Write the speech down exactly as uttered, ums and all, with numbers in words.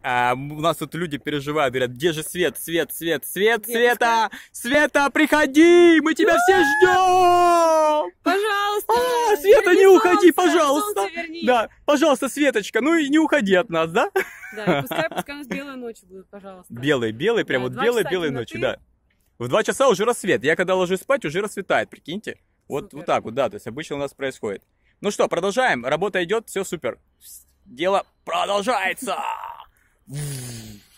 А, у нас тут люди переживают, говорят, где же Свет, Свет, Свет, Свет, Света, Света, приходи, мы тебя все ждем. Пожалуйста. А, Света, не уходи, солнце, пожалуйста. солнце верни. Да, пожалуйста, Светочка, ну и не уходи от нас, да? Да, и пускай, пускай у нас белые ночи будут, пожалуйста. Белые, белые, прям Да, вот два белые, часа белые темноты. ночи, да. В два часа уже рассвет. Я когда ложусь спать, уже рассветает, прикиньте. Вот, Супер. вот так вот, да, то есть обычно у нас происходит. Ну что, продолжаем. Работа идет, все супер. Дело продолжается.